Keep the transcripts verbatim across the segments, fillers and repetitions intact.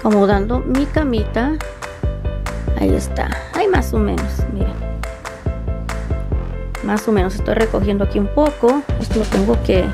acomodando mi camita. Ahí está. Ahí más o menos, miren. Más o menos estoy recogiendo aquí un poco. Esto lo tengo que,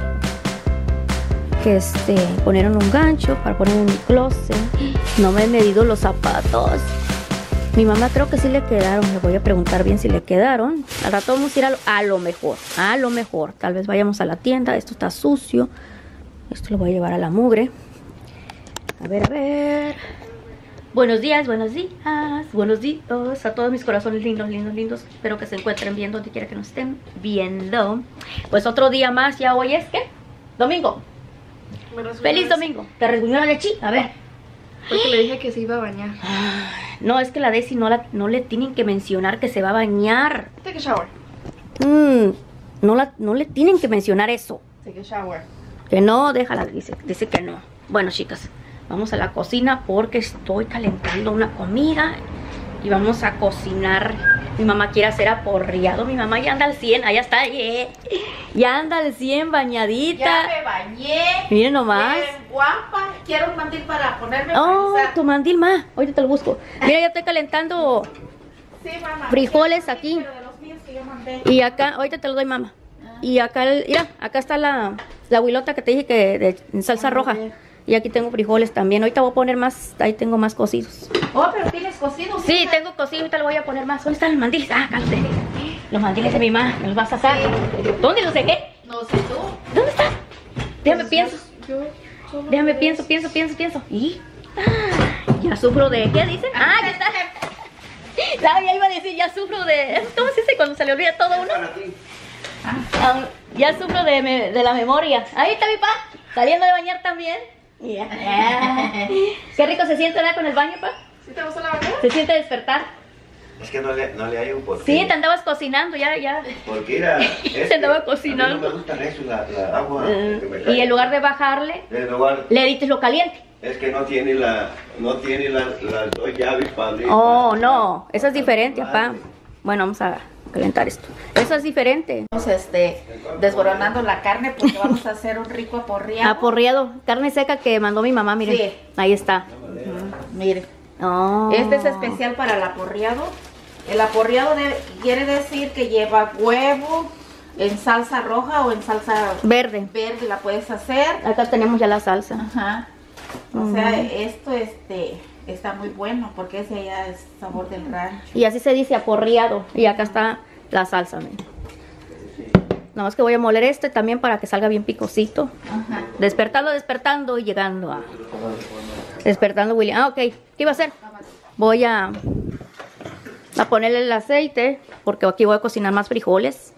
que este, poner en un gancho para poner en mi closet. No me he medido los zapatos. Mi mamá creo que sí le quedaron. Le voy a preguntar bien si le quedaron. Al rato vamos a ir a lo, a lo mejor. A lo mejor. Tal vez vayamos a la tienda. Esto está sucio. Esto lo voy a llevar a la mugre. A ver, a ver. Buenos días, buenos días. Buenos días a todos mis corazones lindos, lindos, lindos. Espero que se encuentren bien donde quiera que nos estén viendo. Pues otro día más. Ya hoy es, ¿qué? Domingo. Feliz domingo. ¿Te resguñó la leche? A ver. Porque le dije que se iba a bañar. No, es que la Desi no, la, no le tienen que mencionar que se va a bañar. Take a shower. Mm, no, la, no le tienen que mencionar eso. Take a shower. Que no, déjala, dice, dice que no. Bueno, chicas, vamos a la cocina porque estoy calentando una comida y vamos a cocinar. Mi mamá quiere hacer aporreado. Mi mamá ya anda al cien, allá está, yeah. Ya anda al cien bañadita. Ya me bañé. Miren nomás. Bien guapa. Quiero un mandil para ponerme. Oh, para tu mandil, ma. Ahorita te lo busco. Mira, ya estoy calentando sí, mamá. frijoles aquí. Pero de los míos que yo mandé. Y acá, ahorita te lo doy, mamá. Y acá, el- mira, acá está la, la huilota que te dije que de en salsa Ah, roja. bien. Y aquí tengo frijoles también. Ahorita voy a poner más, ahí tengo más cocidos. Oh, pero tienes cocido. Sí, mija. tengo cocido, ahorita le voy a poner más. ¿Dónde están los mandiles? Ah, acá los dejé. Los mandiles de mi mamá, ¿me los vas a sacar? ¿Dónde los dejé? No sé tú. ¿Dónde están? Déjame Pues pienso. Yo, yo solo Déjame ves. pienso, pienso, pienso, pienso. ¿Y? Ah, ya sufro de... ¿Qué dice? Ah, ya está. No, ya iba a decir, ya sufro de... ¿Cómo se dice cuando se le olvida todo a uno? Ah, ya sufro de, me- de la memoria. Ahí está mi pa, saliendo de bañar también. Ya. Qué rico se siente, ¿verdad? Con el baño, pa. ¿Sí te gusta la bañera? Se siente despertar. Es que no le, no le hay un porqué. Sí, te andabas cocinando, ya, ya. Porque era. es Se andaba que cocinando. A mí no me gusta eso, la, la agua. Eh, que me y cae. en lugar de bajarle, En lugar. le diste lo caliente. Es que no tiene la. No tiene la- las dos llaves para abrir. Oh, para- no, eso es diferente, pa. Madre. Bueno, vamos a calentar esto. Eso es diferente. Vamos este, desboronando la carne porque vamos a hacer un rico aporreado. Aporreado, carne seca que mandó mi mamá, miren. Sí. Ahí está. Ujú, mire. Oh. Este es especial para el aporreado. El aporreado de- quiere decir que lleva huevo en salsa roja o en salsa Verde. verde, la puedes hacer. Acá tenemos ya la salsa. Ajá. O sea, esto este está muy bueno porque ese ya es sabor del rancho. Y así se dice aporreado. Y acá está la salsa, miren. Nada más que voy a moler este también para que salga bien picosito. Ajá. Despertando, despertando y llegando a... Despertando, William. Ah, ok. ¿Qué iba a hacer? Voy a... A ponerle el aceite porque aquí voy a cocinar más frijoles.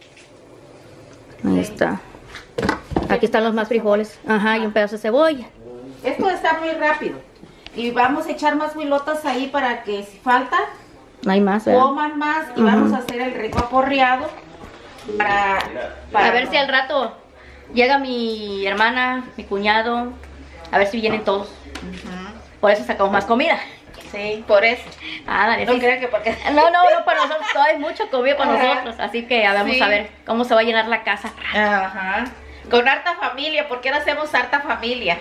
Ahí está. Aquí están los más frijoles. Ajá, y un pedazo de cebolla. Esto está muy rápido. Y vamos a echar más huilotas ahí para que si falta No hay más, ¿verdad? coman más y Ujú. vamos a hacer el rico aporreado para, para A ver si al rato llega mi hermana, mi cuñado. A ver si vienen todos. Ujú. Por eso sacamos más comida. Sí, por eso. Ah, dale. No sí. crean que porque No, no, no, para nosotros todo hay mucho comida para Ajá. nosotros. Así que a ver, vamos Sí. a ver cómo se va a llenar la casa. Ajá. Con harta familia, ¿por qué no hacemos harta familia?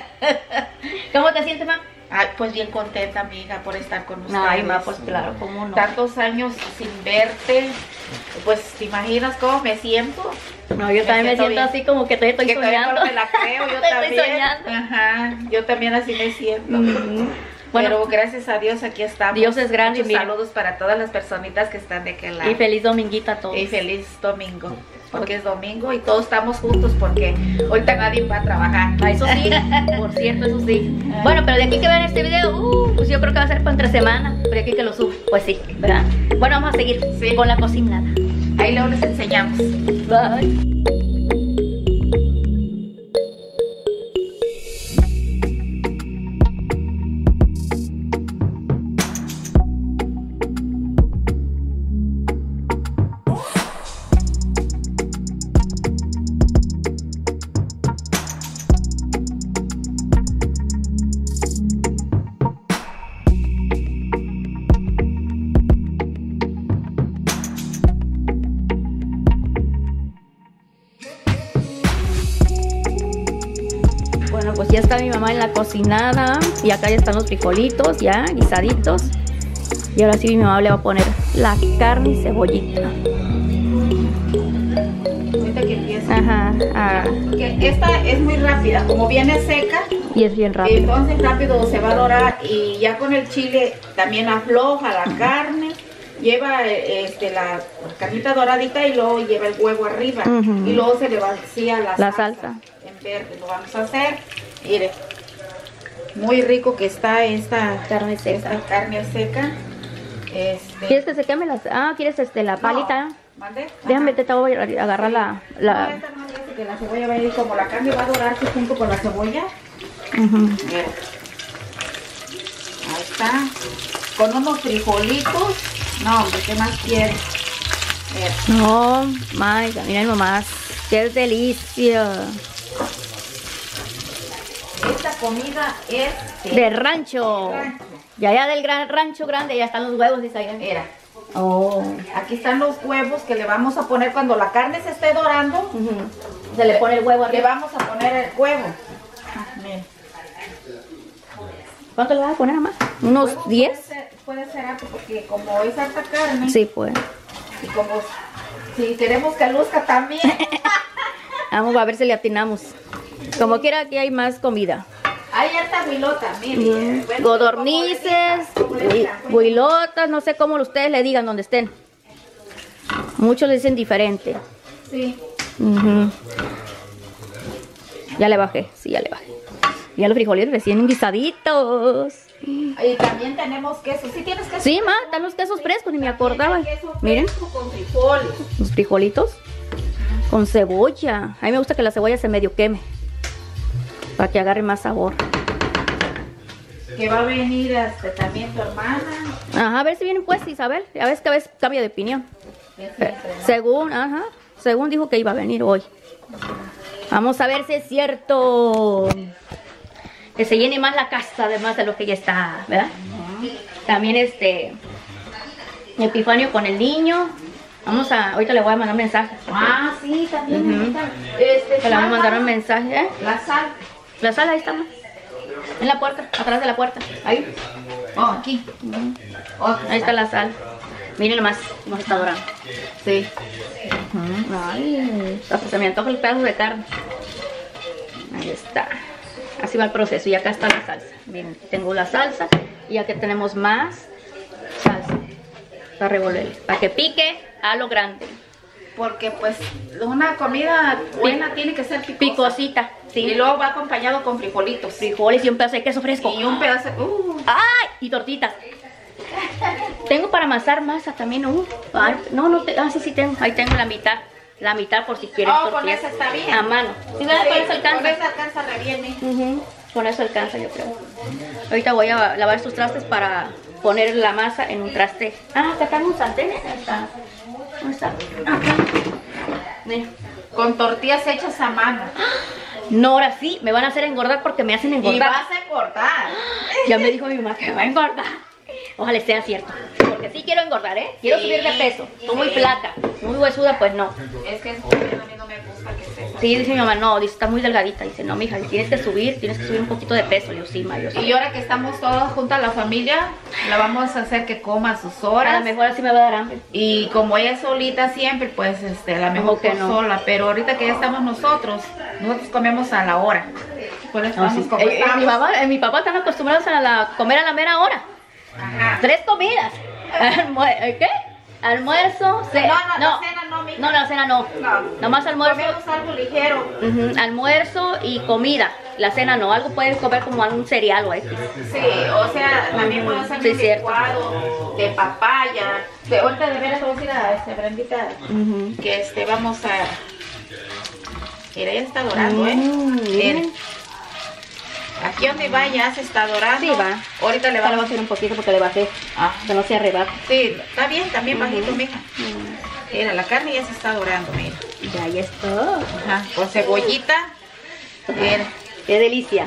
¿Cómo te sientes, ma? Ay, pues bien contenta, amiga, por estar con ustedes. Ay, ma, pues claro, cómo no. Tantos años sin verte, pues te imaginas cómo me siento. No, yo también me siento siento bien. así como que todavía estoy Que todavía soñando. no me la creo, yo Estoy también. soñando. Ajá, yo también así me siento. Mm. Bueno, Pero gracias a Dios aquí estamos. Dios es grande, Muchos mira. saludos para todas las personitas que están de aquel lado. y feliz dominguito a todos. Y feliz domingo. Porque es domingo y todos estamos juntos porque ahorita nadie va a trabajar. Ah, eso sí, por cierto, eso sí. Bueno, pero de aquí que vean este video, uh, pues yo creo que va a ser para entre semana. Pero de aquí que lo subo, pues sí, ¿verdad? Bueno, vamos a seguir Sí. con la cocinada. Ahí luego les enseñamos. Bye. Bueno, pues ya está mi mamá en la cocinada y acá ya están los frijolitos ya guisaditos. Y ahora sí mi mamá le va a poner la carne y cebollita. Ahorita que empieza. Ajá. Ah. Que esta es muy rápida, como viene seca. Y es bien rápido. Entonces rápido se va a dorar y ya con el chile también afloja la carne. Lleva este, la carnita doradita y luego lleva el huevo arriba. Uh-huh. Y luego se le vacía la, la salsa, salsa en verde. Lo vamos a hacer. Mire, muy rico que está esta carne seca. Esta carne seca. Este... ¿Quieres que se queme las? Ah, ¿quieres este la palita? No. ¿Mande? Déjame, te voy a agarrar la... la... No, esta no dice que la cebolla va a ir como la carne va a dorarse junto con la cebolla. Uh-huh. Mira. Ahí está. Con unos frijolitos. No, hombre, ¿qué más quieres? Mira. No, my, miren nomás. ¡Qué delicia! Esta comida es... De rancho. rancho. Y allá del gran rancho grande ya están los huevos, dice allá. Mira. Oh. Aquí están los huevos que le vamos a poner cuando la carne se esté dorando. Uh-huh. Se le pone el huevo arriba. Le vamos a poner el huevo. Ah, mira. ¿Cuánto le vas a poner más? ¿Unos diez? Puede ser, puede ser algo porque como es harta carne. Sí, pues. Y como si queremos que luzca también. Vamos a ver si le atinamos. Como quiera, aquí hay más comida. Hay harta huilota, mire. Mm. Bueno, codornices, huilotas, no sé cómo ustedes le digan donde estén. Muchos le dicen diferente. Sí. Uh-huh. Ya le bajé, sí, ya le bajé. Ya los frijoles recién guisaditos. Y también tenemos queso. ¿Sí tienes queso? Sí, ma, están los quesos frescos, ni me acordaba. Miren, con frijoles. los frijolitos con cebolla. A mí me gusta que la cebolla se medio queme para que agarre más sabor. Que va a venir hasta también tu hermana. Ajá, a ver si vienen pues, Isabel. A ver que a veces cambia de opinión. Eh, según, ajá, según dijo que iba a venir hoy. Vamos a ver si es cierto. Que se llene más la casa, además de lo que ya está, ¿verdad? Uh-huh. También este Epifanio con el niño. Vamos a, ahorita le voy a mandar un mensaje. Ah, sí, también. Uh-huh. Este, le voy a mandar un mensaje, ¿eh? La sal. La sal ahí está, más. En la puerta, atrás de la puerta. Ahí. Oh, aquí. Uh-huh. Oh, ahí está la sal. Miren nomás, nos está dorando. Sí. Uh-huh. Ay, hasta se me antoja el pedazo de carne. Ahí está. Así va el proceso y acá está la salsa. Miren, tengo la salsa y aquí tenemos más salsa para revolver, para que pique a lo grande. Porque pues una comida buena tiene que ser picosa. Picosita, sí. Y luego va acompañado con frijolitos. Frijoles y un pedazo de queso fresco. Y un pedazo de... Uh. ¡Ay! Y tortitas. Tengo para amasar masa también. Uh. Ay, no, no, te... ah, sí, sí tengo. Ahí tengo la mitad. La mitad por si quieren oh, tortillas. Con esa está bien. A mano. Sí, ¿verdad? Sí, Con eso alcanza. Con esa alcanza re bien, ¿eh? Uh-huh. Con eso alcanza, yo creo. Ahorita voy a lavar estos trastes para poner la masa en un traste. Ah, acá está un sartén. Está. ¿Dónde está? Acá. Mira. Con tortillas hechas a mano. No, ahora sí, me van a hacer engordar porque me hacen engordar. Y vas a engordar. Ya me dijo mi mamá que me va a engordar. Ojalá sea cierto. Porque sí quiero engordar, ¿eh? Quiero sí, subir de peso. Estoy muy flaca. Muy huesuda, pues no. Es que a mí no me gusta que estés. Sí, dice mi mamá, no, dice, está muy delgadita. Dice, no, mija, tienes que subir, tienes que subir un poquito de peso. Yo sí, ma, yo sí. Y ahora que estamos todos juntas, la familia, la vamos a hacer que coma a sus horas. A lo mejor así me va a dar hambre. Y como ella es solita siempre, pues este, a lo mejor que no. sola. Pero ahorita que ya estamos nosotros, nosotros comemos a la hora. Pues estamos no, sí. como eh, estamos. Mi, mamá, eh, mi papá están acostumbrados a la, comer a la mera hora. Ajá. Tres comidas. ¿Qué? Almuerzo, cena. No, no, no, la cena no, mija. No, la cena no. No. Nomás almuerzo. Comemos algo ligero. Uh-huh. Almuerzo y comida. La cena no. Algo puedes comer como algún cereal o X. Sí, o sea, también puedo hacer sí, un licuado de papaya. De, ahorita de veras vamos a ir a este, Brendita, uh-huh. que este, vamos a... Mira, ya está dorando, ¿eh? Mm, Miren. Aquí donde va ya se está dorando. Sí, va. Ahorita le vamos a hacer un poquito porque le bajé. Ah. Que no se arrebate. Sí, está bien, también uh-huh. bajito, mija. Uh-huh. Mira, la carne ya se está dorando, mira. Ya, ya está. Ajá, con cebollita. Mira. Qué delicia.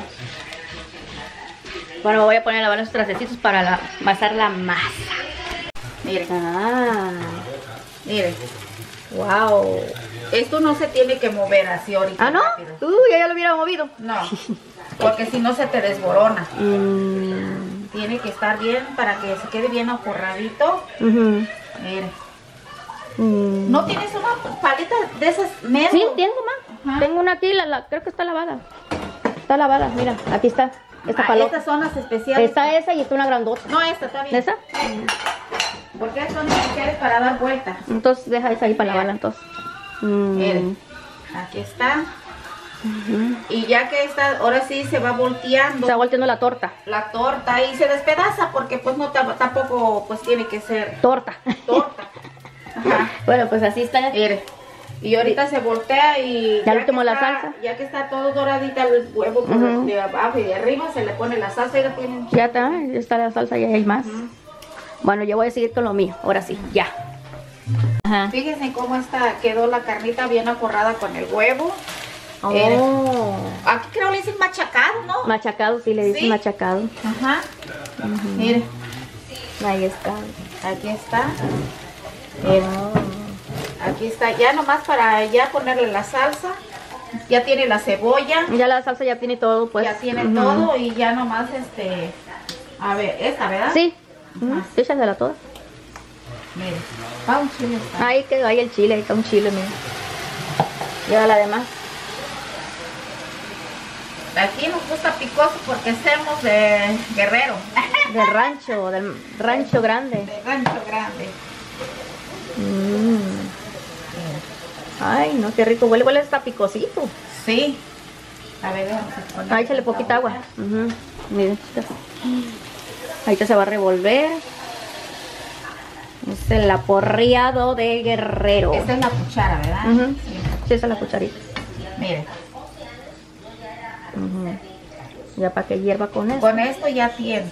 Bueno, me voy a poner a lavar los trastecitos para la, amasar la masa. Miren. Ah. Miren. Wow. Esto no se tiene que mover así ahorita. ¿Ah, no? rápido. Uy, ya, ya lo hubiera movido. No, porque si no se te desborona. Mm. Tiene que estar bien para que se quede bien aforradito. Uh-huh. Mira. Mm. ¿No tienes una paleta de esas medio? Sí, tengo, ma. Ajá. Tengo una aquí, la, la, creo que está lavada. Está lavada, mira, aquí está. Esta Ah, palota. estas son las especiales. Está esa y está una grandota. No, esta está bien. ¿Esa? Porque estas son especiales para dar vueltas. Entonces deja esa ahí para lavarla entonces. Mm. Miren, aquí está. Uh-huh. Y ya que está, ahora sí se va volteando Está volteando la torta. la torta y se despedaza porque pues no tam- tampoco pues tiene que ser Torta. torta. Ajá. Bueno, pues así está. Mire. Y ahorita se voltea y Ya le que tomó la está- salsa. Ya que está todo doradita el huevo por Ujú. de abajo y de arriba se le pone la salsa y le ponen. Ya está, ya está la salsa y hay más. Ujú. Bueno, yo voy a seguir con lo mío. Ahora sí, ya. Ajá. Fíjense cómo está, quedó la carnita bien acorrada con el huevo. Oh. Aquí creo le dicen machacado, ¿no? Machacado, sí, le dicen Sí. machacado. Ajá. Mire, Ahí está. aquí está. Mire, aquí está. Ya nomás para ya ponerle la salsa. Ya tiene la cebolla. Ya la salsa ya tiene todo, pues. ya tiene Ujú. todo y ya nomás este. A ver, esta, ¿verdad? Sí. Ujú. Échasela toda. Mire, va un chile. está. Ahí quedó ahí el chile, ahí está un chile, mira. Y ahora la demás. Aquí nos gusta picoso porque somos de Guerrero. Del rancho, del rancho grande. De rancho grande. Mm. Ay, no, qué rico. Huele, huele hasta picosito. Sí. A ver, vamos a poner. Ahí échale poquita agua. Ujú. Miren, chicas. Ahorita se va a revolver. Es el aporreado de Guerrero. Esta es la cuchara, ¿verdad? Ujú. Sí. Sí, esa es la cucharita. Mire, Ujú. Ya para que hierva con eso. con esto ya tiene.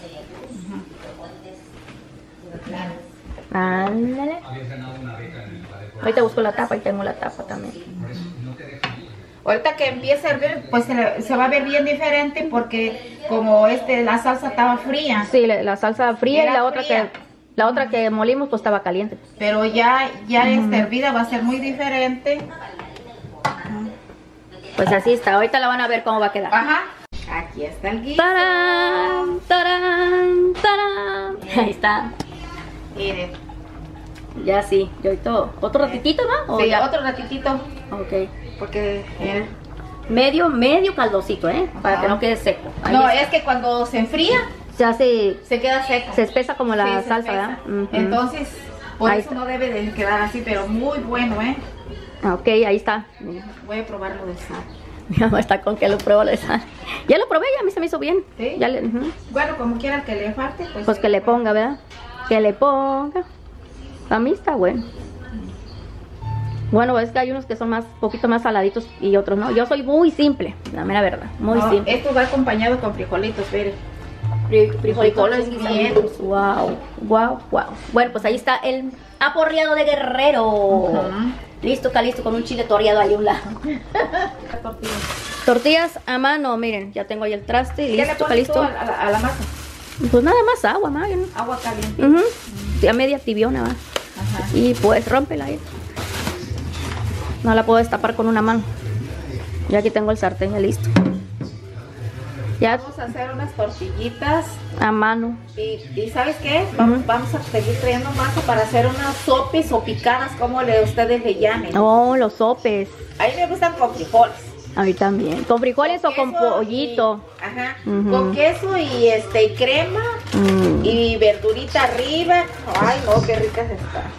Ándale. Ahorita busco la tapa y tengo la tapa también. Ahorita que empiece a hervir, pues se, le- se va a ver bien diferente porque como este la salsa estaba fría, Sí, la, la salsa fría Era y la otra fría. que la otra que molimos pues estaba caliente. pero ya ya esta hervida va a ser muy diferente. Pues así está. Ahorita la van a ver cómo va a quedar. Ajá. Aquí está el guiso. ¡Tarán! ¡Tarán! ¡Tarán! Ahí está. Mire, Ya sí. Yo ahorita otro ratitito, ¿no? ¿O sí, ya? otro ratitito Ok. porque mire. Medio, medio caldosito, ¿eh? Para Ajá. que no quede seco. Ahí No, está. es que cuando se enfría Se hace, se queda seco. se espesa como la Sí, se salsa, espesa. ¿verdad? Ujú. Entonces, por Ahí eso está. no debe de quedar así, pero muy bueno, ¿eh? Ok, ahí está. Voy a probarlo de sal. Mi mamá está con que lo pruebo de sal. Ya lo probé, ya a mí se me hizo bien. ¿Sí? Ya le, ujú. Bueno, como quiera que le falte, pues... Pues que le ponga, ¿verdad? Que le ponga. A mí está bueno. Bueno, es que hay unos que son más, poquito más saladitos y otros no. Yo soy muy simple, la mera verdad. Muy No, simple. esto va acompañado con frijolitos, mire. Frijolitos guisados. Wow, wow, wow. Bueno, pues ahí está el aporreado de Guerrero. Ujú. Listo, calisto, con un chile toreado ahí a un lado. Tortilla. Tortillas a mano, miren, ya tengo ahí el traste. ¿Qué le Listo, pones tú calisto. a, la- a la masa? Pues nada más agua, ma. ya no- Agua caliente. Ujú. Ya media tibiona, va. Ajá. Y pues rómpela ahí. No la puedo destapar con una mano. Ya aquí tengo el sartén ya listo. Ya Vamos a hacer unas tortillitas. a mano. Y, y ¿sabes qué? Vamos, Ujú. vamos a seguir trayendo masa para hacer unas sopes o picadas, como le, ustedes le llamen. Oh, los sopes. A mí me gustan con frijoles. A mí también. ¿Con frijoles o con queso pollito? y- ajá. Ujú. Con queso y este y crema Mm. y verdurita arriba. Ay, no, qué ricas están.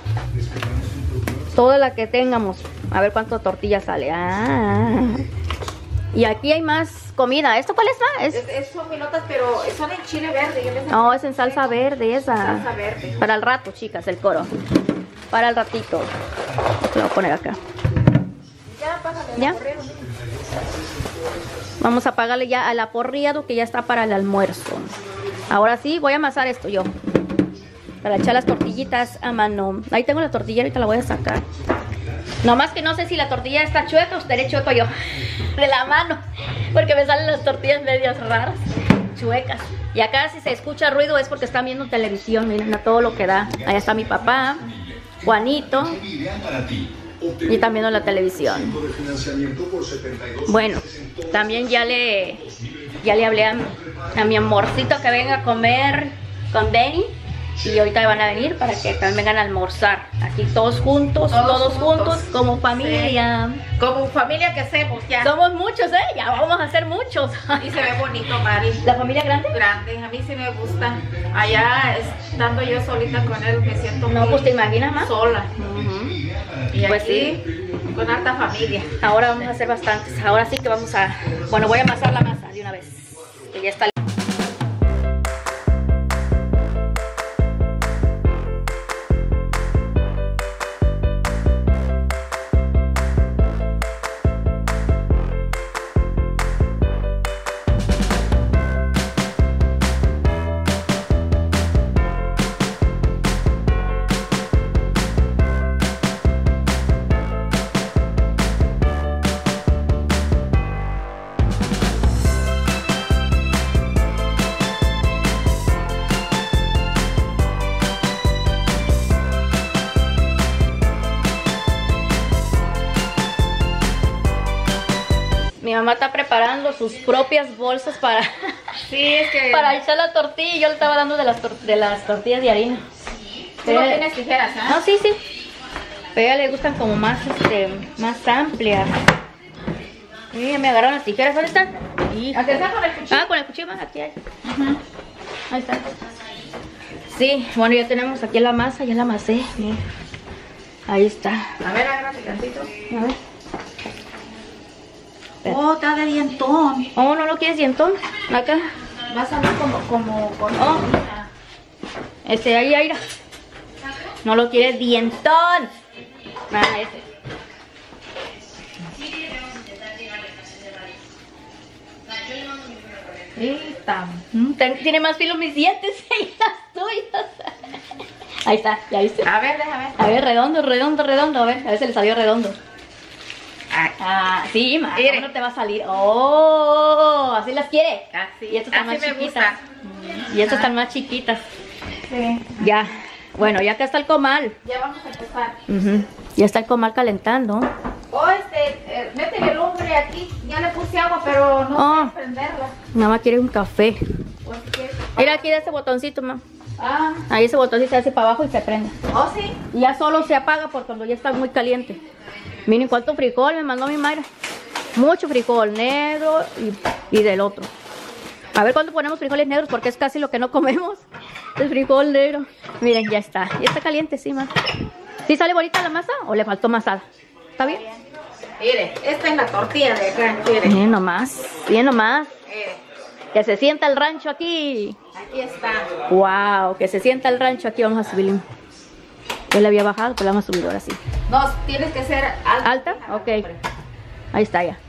Toda la que tengamos. A ver cuánto tortilla sale. Ah. Y aquí hay más comida. ¿Esto cuál es, ma? Es, Es... es- son pilotas, pero son en chile verde. Yo les No, es en salsa verde esa. Salsa verde. Para el rato, chicas, el coro. Para el ratito. Lo voy a poner acá. Ya, pásale el ¿Ya? aporreado. Vamos a pagarle ya al aporreado que ya está para el almuerzo. Ahora sí, voy a amasar esto yo. Para echar las tortillitas a mano. Ahí tengo la tortilla, ahorita la voy a sacar. Nomás que no sé si la tortilla está chueca o estaré chueco yo. De la mano. Porque me salen las tortillas medias raras. Chuecas. Y acá si se escucha ruido es porque están viendo televisión. Miren a todo lo que da. Allá está mi papá. Juanito. y están viendo la televisión. Bueno, también ya le ya le hablé a, a mi amorcito que venga a comer con Benny. Y ahorita van a venir para que también vengan a almorzar. Aquí todos juntos, todos, todos juntos, juntos, como familia. Sí. Como familia que hacemos ya. Somos muchos, ¿eh? Ya vamos a ser muchos. Y se ve bonito, Mari. ¿La familia grande? Grande, a mí sí me gusta. Allá, estando yo solita con él, me siento No, pues te imaginas más. Sola. Uh-huh. Y pues aquí, sí, con harta familia. Ahora vamos a hacer bastantes. Ahora sí que vamos a... Bueno, voy a amasar la masa de una vez. Que ya está. Mi mamá está preparando sus propias bolsas para, sí, es que... para echar la tortilla. Yo le estaba dando de las, tor de las tortillas de harina. ¿Tú no tienes tijeras, eh? No, sí, sí. Pero a ella le gustan como más, este, más amplias. Mira, me agarraron las tijeras. ¿Dónde están? ¿Aquí está con el cuchillo? Ah, con el cuchillo más aquí hay. Uh-huh. Ahí está. Sí, bueno, ya tenemos aquí la masa, ya la amasé. Mira. Ahí está. A ver, agárrate tantito. A ver. Oh, está de dientón. Oh, ¿no lo quieres dientón? Acá. Va a salir como, como, con oh. Este, ahí, ahí. No lo quieres dientón. Ah, ese. Está. Mm, tiene más filo mis dientes y las tuyas. Ahí está, ¿ya viste? A ver, déjame ver. A ver, redondo, redondo, redondo. A ver, a ver si le salió redondo. Ah, sí, ma, ¿cómo no te va a salir? Oh, así las quiere. Así, y estas están así más me chiquitas. gusta. Y estas están más chiquitas. Sí. Ya, bueno, ya acá está el comal. Ya vamos a empezar. Uh-huh. Ya está el comal calentando. Oh, este, eh, métele lumbre aquí. Ya le puse agua, pero no oh. sé prenderla. Mamá quiere un café. Pues, ¿qué? Mira aquí de ese botoncito, mamá. Ah. Ahí ese botoncito se hace para abajo y se prende. Oh, sí. Y ya solo se apaga por cuando ya está muy caliente. Miren cuánto frijol me mandó mi Mayra. Mucho frijol negro y, y del otro. A ver cuándo ponemos frijoles negros porque es casi lo que no comemos. El frijol negro. Miren, ya está. Ya está caliente, sí, ma. ¿Sí sale bonita la masa o le faltó masada? ¿Está bien? Mire, esta es la tortilla de acá. Mire. Bien nomás. Bien nomás. Mire. Que se sienta el rancho aquí. Aquí está. Wow, que se sienta el rancho aquí. Vamos a subirle. Yo le había bajado, pero la vamos a subir ahora sí. No, tienes que ser alta. ¿Alta? Ok. Ahí está ya.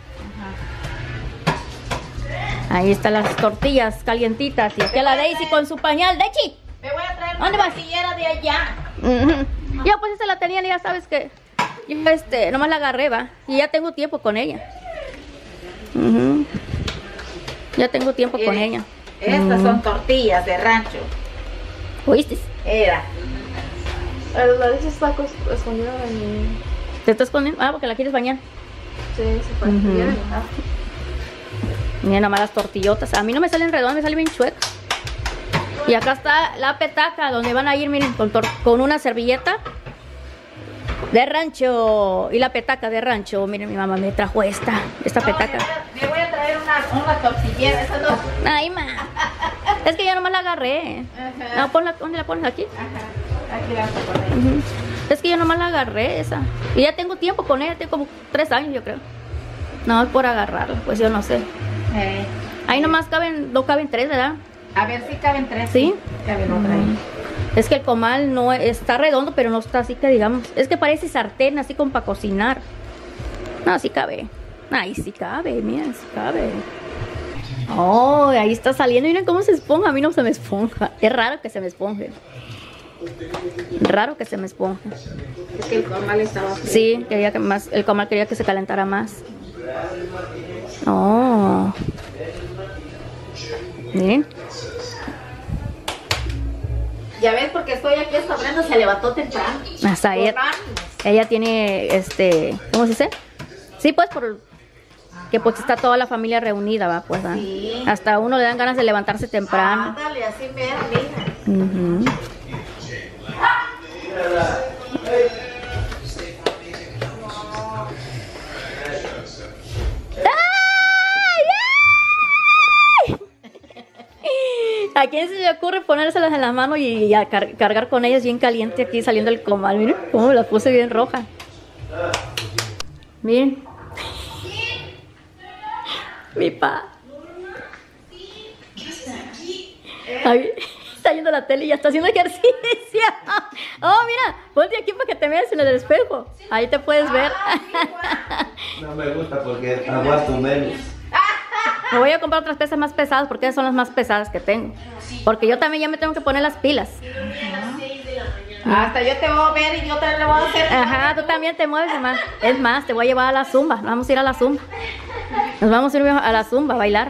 Ajá. Ahí están las tortillas calientitas. Y aquí a la Daisy con su pañal. ¡Daisy! Me voy a traer ¿dónde una vas? tortillera de allá. Uh-huh. Ya pues esa la tenía, ya sabes que yo este, nomás la agarré, va. Y ya tengo tiempo con ella. Uh-huh. Ya tengo tiempo Mire, con ella. Estas uh-huh. son tortillas de rancho. ¿Oíste? Era. La Daisy está escondida de mi... ¿Te estás escondiendo? Ah, porque la quieres bañar. Sí, se fue. Uh-huh. Miren, Mira nomás las tortillotas. A mí no me salen redondas, me salen bien chuecas. Y acá está la petaca donde van a ir, miren, con, con una servilleta de rancho. Y la petaca de rancho. Miren, mi mamá me trajo esta, esta No, petaca. Me voy, a, me voy a traer una, una tortillera. Esas dos. Ay, ma. Es que yo nomás la agarré. Ajá. No, ponla, ¿dónde la pones? Aquí. Ajá. Aquí la vamos a poner. Uh-huh. Es que yo nomás la agarré esa. Y ya tengo tiempo con ella, tengo como tres años, yo creo. No, es por agarrarla, pues yo no sé. Eh. Ahí nomás caben, no caben tres, ¿verdad? A ver si caben tres. ¿Sí? Caben otra ahí. Es que el comal no está redondo, pero no está así que digamos. Es que parece sartén, así como para cocinar. No, sí cabe. Ahí sí cabe, mira, sí cabe. Oh, ahí está saliendo. Miren cómo se esponja. A mí no se me esponja. Es raro que se me esponje. Raro que se me esponja. Es que el comal estaba frío. Sí, quería que más, el comal quería que se calentara más. Oh. Miren. Ya ves, porque estoy aquí, esta Brenda se levantó temprano. Hasta ayer. Con ánimos. ella tiene, este, ¿cómo se dice? Sí, pues por que pues está toda la familia reunida, va, pues, ¿va? Sí. Hasta a uno le dan ganas de levantarse temprano. Ándale, así mero, mija. Ujú. ¿A quién se le ocurre ponérselas en la mano y, y a car cargar con ellas bien caliente aquí saliendo el comal? Miren cómo me las puse bien roja. Miren. Mi pa. Ay, está viendo la tele y ya está haciendo ejercicio. Oh, mira, ponte aquí para que te veas en el espejo. Ahí te puedes ver. No me gusta porque aguanto menos. Me voy a comprar otras pesas más pesadas porque esas son las más pesadas que tengo. Porque yo también ya me tengo que poner las pilas. Hasta yo te voy a ver y yo también le voy a hacer. Ajá, tú también te mueves, mamá. Es más, te voy a llevar a la zumba. Nos vamos a ir a la zumba. Nos vamos a ir a la zumba a bailar.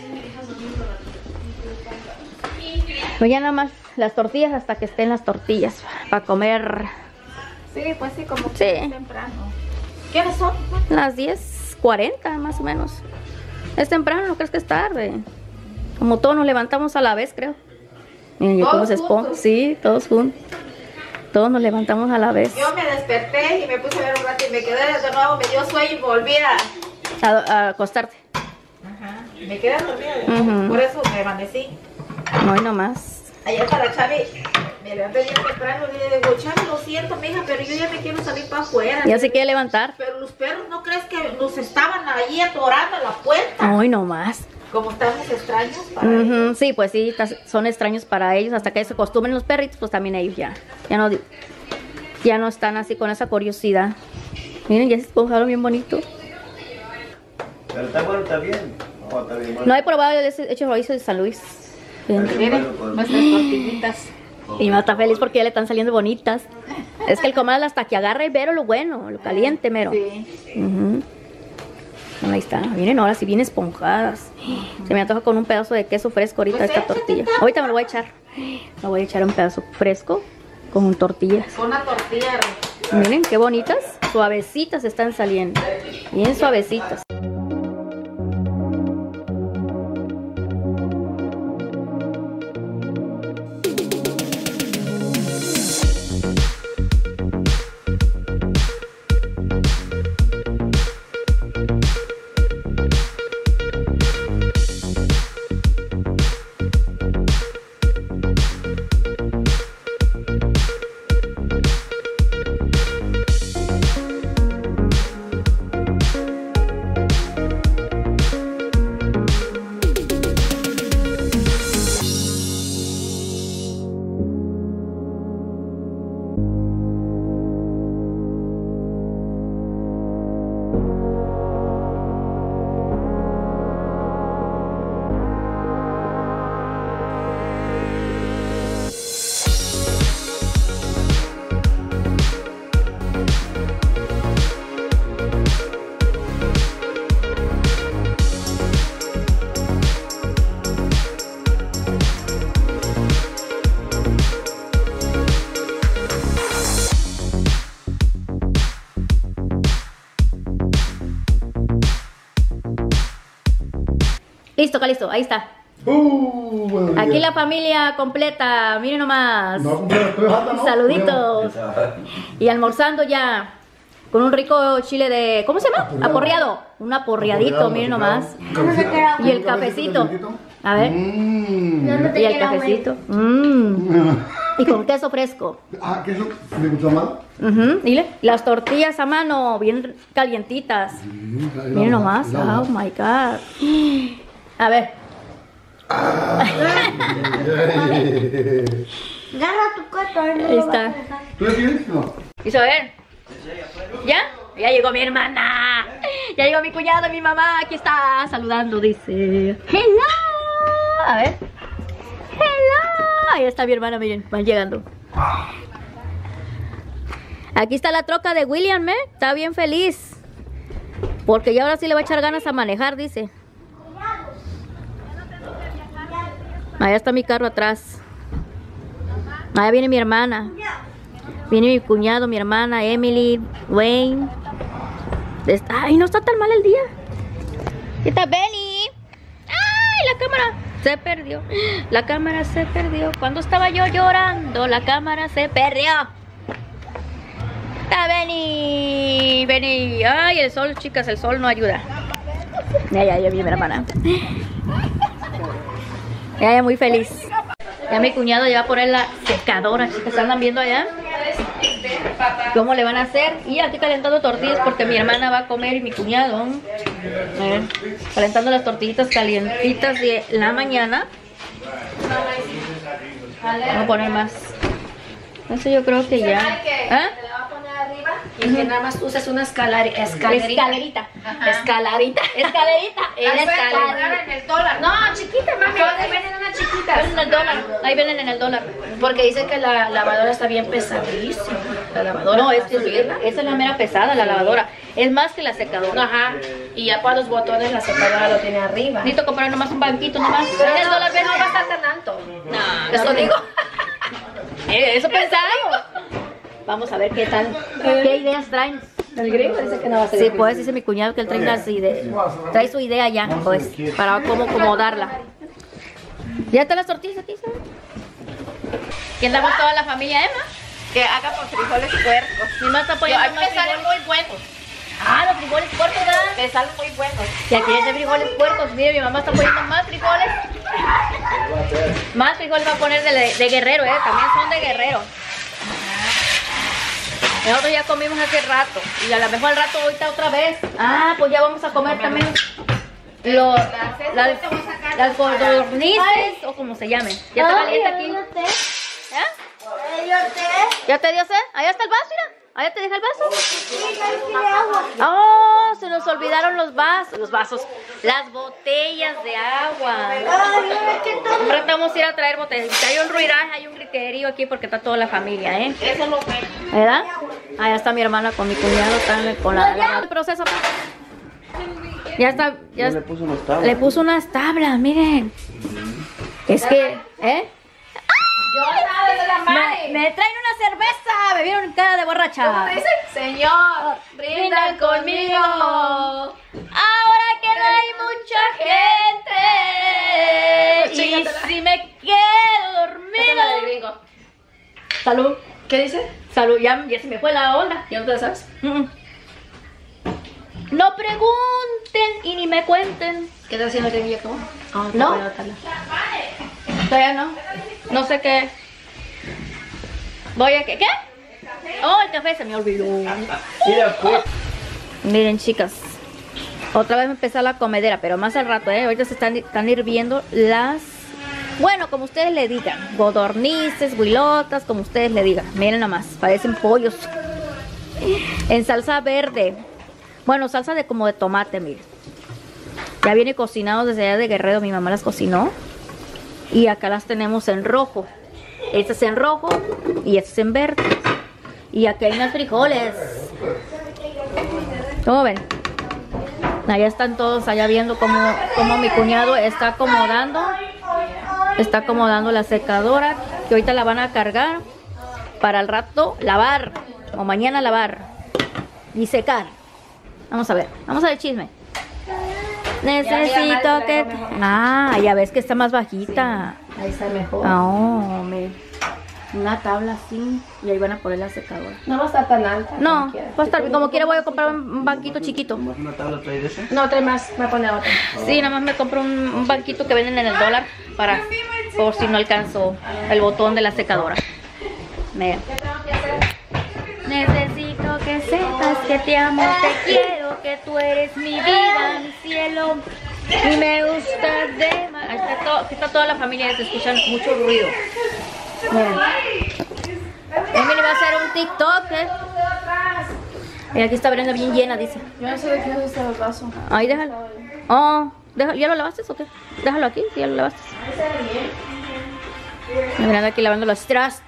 Pues ya nada más las tortillas hasta que estén las tortillas para comer. Sí, pues sí, como que Sí. es temprano. ¿Qué horas son? Las diez cuarenta más o menos. Es temprano, no crees que es tarde. Como todos nos levantamos a la vez, creo. Miren, yo ¿Todos como se expone. juntos? Sí, todos juntos. Todos nos levantamos a la vez. Yo me desperté y me puse a ver un rato y me quedé de nuevo, me dio sueño y volví a... A, a acostarte. Ajá, me quedé dormida. Ujú. Por eso me amanecí. No hay nomás. Ayer para Chavi, me levanté bien temprano y le digo, Chavi, lo siento, mija, pero yo ya me quiero salir para afuera. Ya se quiere levantar. Pero los perros, ¿no crees que nos estaban ahí atorando a la puerta? Ay, no más. Como estamos extraños para ellos. Ujú, sí, pues sí, tas- son extraños para ellos. Hasta que se acostumbren los perritos, pues también ellos ya. Ya no, di- ya no están así con esa curiosidad. Miren, ya se esponjaron bien bonito. Pero está bueno, está bien. No, está bien bueno. No he probado el ese- hecho chorizo de San Luis. Bien. Miren, nuestras tortillitas. Y mi mamá está feliz porque ya le están saliendo bonitas. Es que el comal hasta que agarra el vero, lo bueno, lo caliente, mero. Sí. Ujú. Ahí está, miren ahora sí bien esponjadas. Se me antoja con un pedazo de queso fresco ahorita Pues esta échate, tortilla. tata. Ahorita me lo voy a echar. Me voy a echar un pedazo fresco con tortillas. Con una tortilla. Miren qué bonitas, suavecitas están saliendo. Bien suavecitas. Listo, Calisto, ahí está. Uh, buenos Aquí días. la familia completa, miren nomás. No, compadre, estoy harta, ¿no? Saluditos. Y almorzando ya con un rico chile de, ¿cómo se llama? Aporreado. Aporreado. Un aporreadito, Aporreado, miren nomás. aporreado. Y el cafecito. A ver. Mm. Y el cafecito. Mm. Y con queso fresco. Ah, ¿qué es eso? ¿Me gustó más? Ujú, dile. Las tortillas a mano, bien calientitas. Miren nomás. Oh my God. A ver. Agarra tu cuarto, no Ahí lo vas está. a dejar. ¿Tú le quieres? No. Hizo a ver. ¿Ya? Ya llegó mi hermana. Ya llegó mi cuñado y mi mamá. Aquí está saludando, dice. Hello. A ver. Hello. Ahí está mi hermana, miren. Van llegando. Aquí está la troca de William, ¿eh? Está bien feliz. Porque ya ahora sí le va a echar ganas a manejar, dice. Allá está mi carro atrás. Allá viene mi hermana. Viene mi cuñado, mi hermana, Emily, Wayne. Ay, no está tan mal el día. ¿Qué está Benny? ¡Ay, la cámara! Se perdió. La cámara se perdió. Cuando estaba yo llorando, la cámara se perdió. ¡Está Benny! Benny. Ay, el sol, chicas, el sol no ayuda. Ya, ya, ya, mi hermana. Ya, ya, muy feliz. Ya mi cuñado ya va a poner la secadora, chicas. ¿Andan viendo allá? ¿Cómo le van a hacer? Y aquí calentando tortillas porque mi hermana va a comer y mi cuñado. Eh, calentando las tortillitas calientitas de la mañana. Vamos a poner más. Eso yo creo que ya. ¿Ah? Y que nada más usas una escalar escalerita. Escalerita. Ajá. Escalarita. Escalerita. Las puedes Escalerita. comprar en el dólar. No, chiquita, mami. ¿Dónde venden unas chiquitas? Vienen en el dólar. Ahí vienen en el dólar. Porque dicen que la lavadora está bien pesadísima. La lavadora. No, es que esa es la mera pesada, la lavadora. Es más que la secadora. Ajá. Y ya para los botones la secadora lo tiene arriba. Necesito comprar nomás un banquito nomás. Pero En el no, dólar no va a venden. estar tan alto. No, Eso no digo. Eh, Eso pensamos. Vamos a ver qué tal, qué ideas traen. El gringo dice que no va a ser. Sí, pues dice mi cuñado que él trae, las ide- trae su idea ya, pues, para cómo acomodarla. ¿Ya están las tortillas aquí, ¿sabes? ¿Quién damos toda la familia, Emma? Que haga por frijoles puercos. Mi mamá está Yo, apoyando a mí unos me salen frijoles. muy buenos. Ah, los frijoles puercos, ¿verdad? Me salen muy buenos. Y aquí es de frijoles puercos. Mire, mi mamá está poniendo más frijoles. Más frijoles va a poner de, de Guerrero, ¿eh? También son de Guerrero. Nosotros ya comimos hace rato. Y a lo mejor al rato ahorita otra vez. Ah, pues ya vamos a comer también los, las, las codornices o como se llamen. Ya está caliente aquí. ¿Eh? ¿Ya te dio sed? Allá está el vaso, mira. Allá te deja el vaso. Oh, se nos olvidaron los vasos. Los vasos. Las botellas de agua. Un rato vamos a ir a traer botellas. Hay un ruidaje, hay un griterío aquí porque está toda la familia, ¿eh? Eso lo fue. ¿Verdad? Allá está mi hermana con mi cuñado, están con la, la- el proceso. Ya está, ya le puso unas tablas. le puso unas tablas, miren. Es que, ¿eh? Yo nada de la Me, madre. me traen una cerveza, me vieron cara de borracha. ¿Cómo te dicen? Señor, brinda conmigo. Ahora que no hay mucha gente. Y Chingatela. si me quedo Esa es la del dormido. gringo. Salud. ¿Qué dice? Salud, ya, ya se me fue la onda. ¿Ya no te la sabes? Mm, mm. No pregunten y ni me cuenten. ¿Qué está haciendo el gringo? ¿Cómo? Oh, No. voy a botarla. Todavía no. No sé qué. Voy a qué. ¿Qué? Oh, el café se me olvidó. Mira, pues. Miren, chicas. Otra vez me empezó la comedera, pero más al rato, ¿eh? Ahorita se están, están hirviendo las... Bueno, como ustedes le digan. Godornices, huilotas, como ustedes le digan. Miren nomás, parecen pollos. En salsa verde. Bueno, salsa de como de tomate, miren. Ya viene cocinado desde allá de Guerrero. Mi mamá las cocinó. Y acá las tenemos en rojo. Este es en rojo y este es en verde. Y aquí hay unos frijoles. ¿Cómo ven? Allá están todos allá viendo cómo, cómo mi cuñado está acomodando. Está acomodando la secadora. Que ahorita la van a cargar. Para el rato lavar. O mañana lavar. Y secar. Vamos a ver. Vamos a ver chisme. Necesito que... Ah, ya ves que está más bajita. Ahí está mejor. Oh, me... Una tabla así. Y ahí van a poner la secadora. No va a estar tan alta. No, como quiera. va a estar... Como quiera voy a comprar un un banquito chiquito. ¿Más una tabla trae de ese? No, trae más. Me pone otra. Sí, nada más me compro un, un banquito que venden en el dólar. Para... Por si no alcanzo el botón de la secadora. Mira. Necesito que sepas que te amo, te quiero, que tú eres mi vida, mi cielo. Y me gusta de más. Está, todo, aquí está toda la familia, se escuchan mucho ruido. Miren. Emily va a hacer un TikTok, ¿eh? Y aquí está Brenda bien llena, dice. Yo no sé de qué gusta el vaso. Ahí déjalo. Oh, déjalo. ¿Ya lo lavaste o qué? Déjalo aquí, si ya lo lavaste. Mirando aquí lavando los trastes.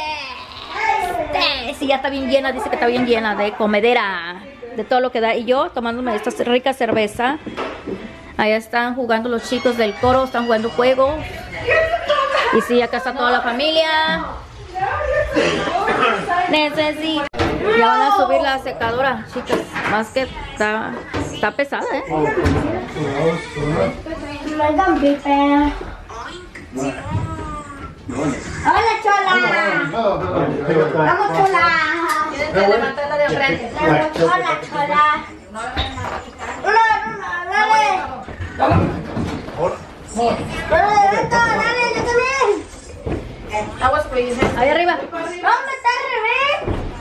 Sí, ya está bien llena, dice que está bien llena de comedera, de todo lo que da. Y yo tomándome esta rica cerveza. Allá están jugando los chicos del coro, están jugando juegos. Y sí, acá está toda la familia. Necesito. Ya van a subir la secadora, chicas. Más que está, está pesada, ¿eh? Hola, Chola. Vamos, Chola. Levantarla de frente. Hola, Chola. Hola, dale. Dale, dale, yo también. Aguas, please. Ahí arriba. ¿Dónde está el revés?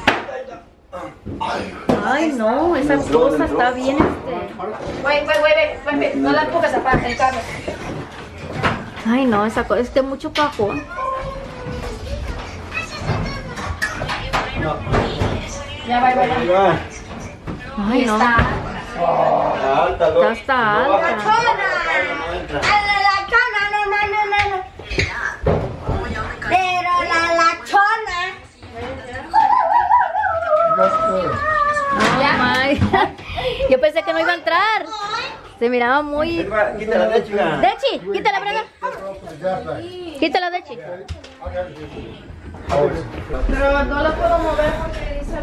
Ay, no, esa cosa está bien. Este... Güey, güey, güey, güey, no la empujes aparte el cable. Ay, no, esa cosa es que mucho cajón. Ya va, va, va. Ay, no. Alta, loco. Ya está alta. La chona. La chona, no, no, no, no, no. Pero la la chona. Oh my. Yo pensé que no iba a entrar. Se miraba muy... Quítala de chica. Dechi, quítala, Brenda. Quítala, Dechi. Pero no la puedo mover porque dice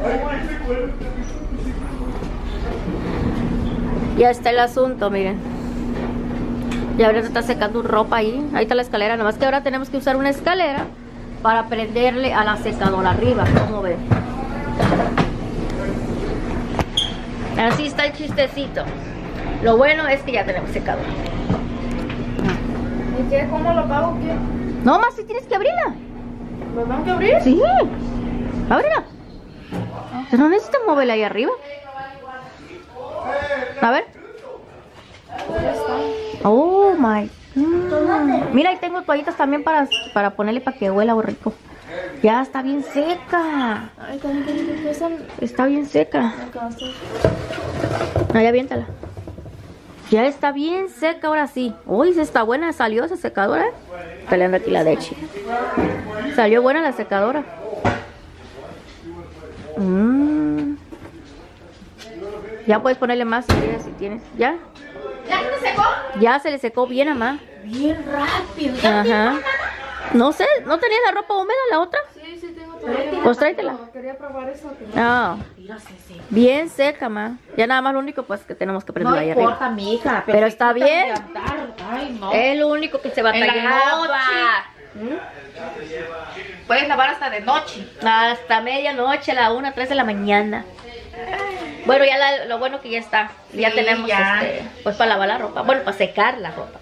Ya está el asunto, miren. Y ahora está secando ropa ahí. Ahí está la escalera. Nada más que ahora tenemos que usar una escalera para prenderle a la secadora arriba. ¿Cómo ven? Así está el chistecito. Lo bueno es que ya tenemos secadora. ¿Y qué? ¿Cómo lo pago? ¿Qué? No más si tienes que abrirla. ¿Lo tengo que abrir? Sí. Ábrela. Pero no necesitas moverla ahí arriba. A ver. Oh my. Mm. Mira, ahí tengo toallitas también para, para ponerle para que huela rico. Ya está bien seca. Ay, también que que pesan. Está bien seca. Ahí aviéntala. Ya está bien seca ahora sí. Uy, sí está buena. Salió esa secadora. Peleando aquí la leche. Salió buena la secadora. Mm. Ya puedes ponerle más si quieres, si tienes. ¿Ya? ¿Ya se secó? Ya se le secó bien, mamá. Bien rápido. Ajá. No sé, ¿no tenías la ropa húmeda la otra? Sí, sí tengo todavía. Pues tráetela. Quería probar eso. Ah, bien seca, ma. Ya nada más lo único pues que tenemos que prenderla ahí arriba. importa, mi hija. Pero está bien. Ay, no. Es lo único que se va a En la tallar. Puedes lavar hasta de noche. Hasta medianoche, a la una, tres de la mañana. Bueno, ya la- lo bueno que ya está. Ya Sí, tenemos ya. este, pues para lavar la ropa. Bueno, para secar la ropa.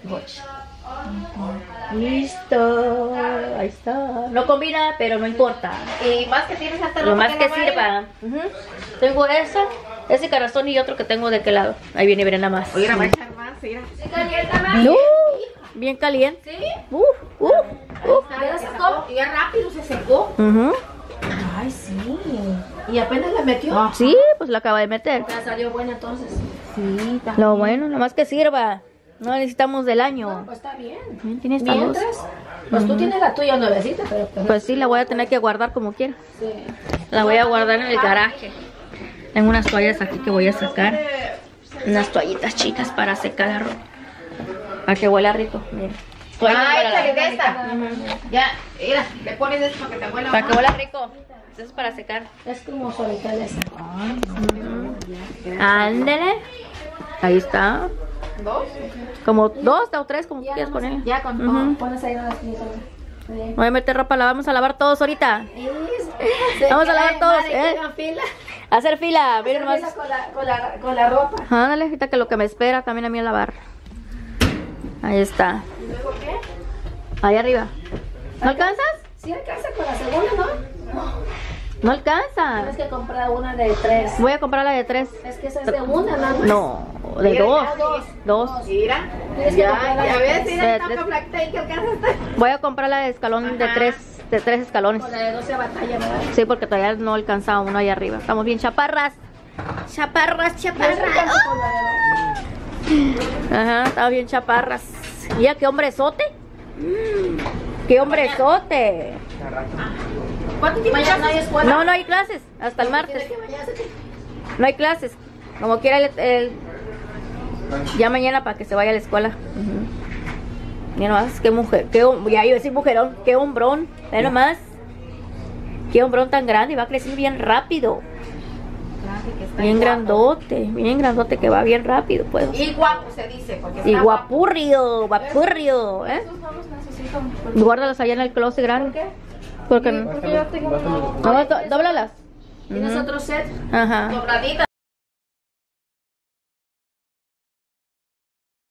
Listo. Ahí está. No combina, pero no importa. Y más que tienes hasta Lo ropa más que lavar. sirva. Ujú. Tengo esa, ese corazón y otro que tengo de qué lado. Ahí viene, veré nada más. Oye, la voy a echar más, mira. Uh, bien caliente. ¿Sí? Uh, uh, uh. Ya secó. Y ya rápido se secó. Ujú. Ay, sí. Y apenas la metió. Sí, pues la acaba de meter. Ya salió buena entonces. Sí, está. Lo bueno, lo más que sirva. No necesitamos del año. Pues está bien. Bien, tiene esta luz. Mientras, pues tú tienes la tuya nuevecita, pero pues, Pues sí, la voy a tener que guardar como quiera. sí. La voy a guardar en el garaje. Tengo unas toallas aquí que voy a sacar. Unas toallitas chicas para secar la ropa. Para que huela rico. Miren. Toallas Ah, para, échale la- de esta. Ya, mira, le pones eso para que te huela. para que huela rico. Eso es para secar. Es como suavita esa. Ándele. Ahí está. ¿Dos? Como dos o tres, como quieras ponerle. Ya con Ujú. Pones ahí las piezas. Voy a meter ropa, la vamos a lavar todos ahorita. Vamos a lavar todos, ¿eh? Fila. Hacer fila, miren Fila nomás. con la, con, la, con la ropa. Ándale, ahorita que lo que me espera también a mí a lavar. Ahí está. ¿Y luego qué? Ahí arriba. ¿No alcanzas? Sí alcanza con la segunda, ¿no? No alcanza. Tienes que comprar una de tres. Voy a comprar la de tres. Es que esa es de una, nada más. No, de Mira, dos. ya dos. Dos. Mira. Tienes que Ya, comprar la ya de ves, tres. mira, De está tres. con Black Tape que alcanza hasta. Voy a comprar la de escalón de Ajá. tres, de tres escalones. Con la de doce batalla, ¿verdad? Sí, porque todavía no alcanza uno ahí arriba. Estamos bien chaparras. Chaparras, chaparras. Ajá, estamos bien chaparras. Mira qué hombrezote. Mm, qué hombrezote. ¿Cuánto tiempo Mañana no hay escuela. No, no hay clases. Hasta el martes. Tienes que bañarse. No hay clases. Como quiera el, el- ya mañana para que se vaya a la escuela. Ujú. Mira nomás, qué mujer, qué hom- ya iba a decir mujerón, qué hombrón. Ve nomás. Qué hombrón tan grande, va creciendo bien rápido. Grande que está Bien guapo. grandote, bien grandote que va bien rápido, pues. Y guapo se dice, porque está Y guapo. guapurrio, guapurrio, ¿eh? Esos no los necesitan. Guárdalas allá en el closet grande. ¿Por qué? Porque no. Porque yo tengo uno. No, do- dóblalas. ¿Tienes Ujú. otro set? Ajá. Dobladita.